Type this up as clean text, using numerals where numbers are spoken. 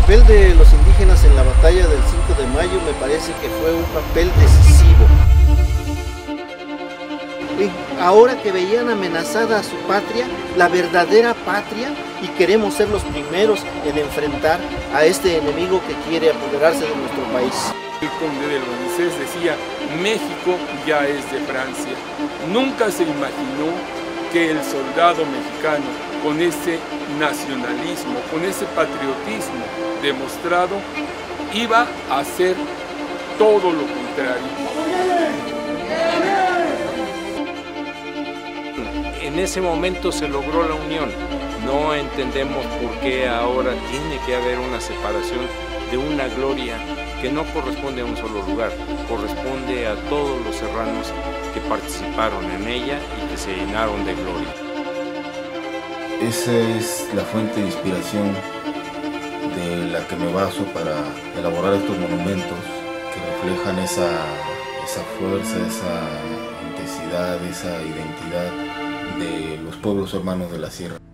papel de los indígenas en la batalla del 5 de mayo me parece que fue un papel decisivo. Y ahora que veían amenazada a su patria, la verdadera patria, y queremos ser los primeros en enfrentar a este enemigo que quiere apoderarse de nuestro país. El conde de Loncés decía, México ya es de Francia. Nunca se imaginó que el soldado mexicano, con ese nacionalismo, con ese patriotismo demostrado, iba a hacer todo lo contrario. En ese momento se logró la unión. No entendemos por qué ahora tiene que haber una separación de una gloria que no corresponde a un solo lugar, corresponde a todos los serranos que participaron en ella y que se llenaron de gloria. Esa es la fuente de inspiración de la que me baso para elaborar estos monumentos que reflejan esa fuerza, esa intensidad, esa identidad de los pueblos hermanos de la sierra.